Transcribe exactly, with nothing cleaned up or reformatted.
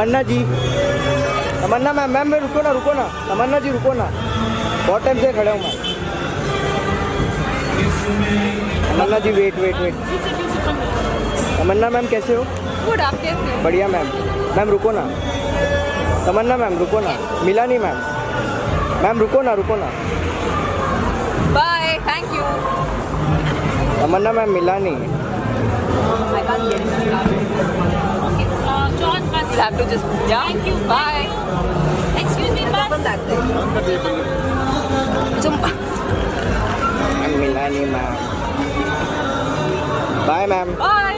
तमन्ना जी, तमन्ना ma'am, ma'am मैं रुको ना, रुको ना, तमन्ना जी रुको ना, बहुत टाइम से खड़े हूँ मैं। Tamanna ji wait wait wait. Tamanna ma'am कैसे हो? गुड, आप कैसे हो? बढ़िया मैम। मैम रुको ना, तमन्ना मैम रुको ना, मिला नहीं मैम, मैम रुको ना, रुको ना। Bye, thank you. Tamanna ma'am मिला नहीं। I can't get it. Okay, uh, John, you'll have to just, yeah. Thank you. Bye. Excuse me, ma'am. Jum. Ma'am मिला नहीं मैम। Bye ma'am. Bye.